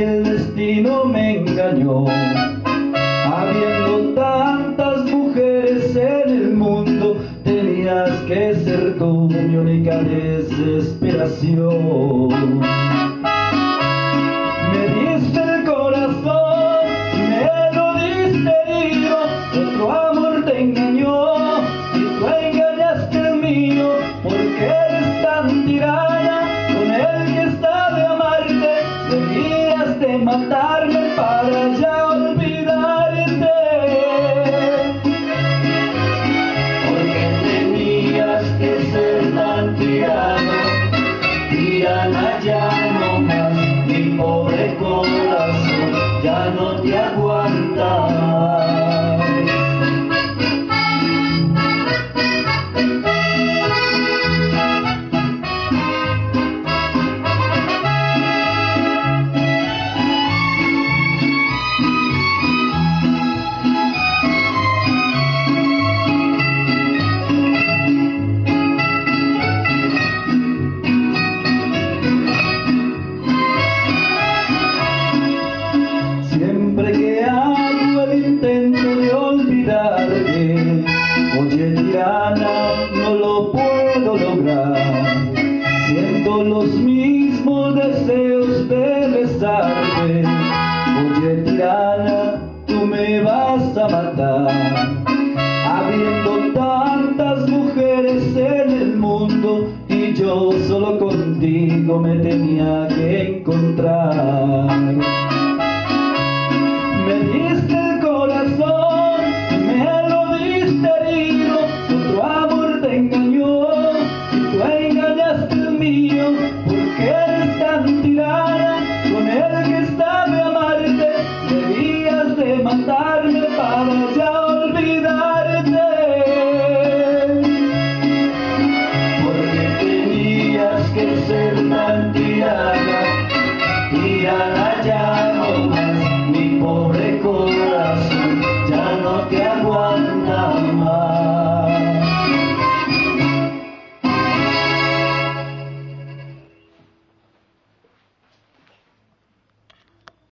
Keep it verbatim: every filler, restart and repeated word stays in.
el destino me engañó. Habiendo tantas mujeres en el mundo, tenías que ser tú mi única desesperación. Me diste el corazón, me lo diste herido, otro amor te engañó y tú engañaste el mío, porque eres tan tirana con el que sabe amarte, debías de matarme para ya olvidarte. Porque tenías que ser tan tirano, tirana ya no más, mi pobre corazón ya no te aguanta. Siempre que hago el intento de olvidarte, oye tirana, no lo puedo lograr. Siento los mismos deseos de besarte. Oye tirana, tú me vas a matar. Habiendo tantas mujeres en el mundo y yo solo contigo me tenía que encontrar. Me diste el corazón, me lo diste herido, otro amor te engañó y tú engañaste el mío, porque eres tan tirana con el que sabe amarte, debías de matarme para ya olvidarte. Porque tenías que ser tan tirana, tirana ya no más, mi pobre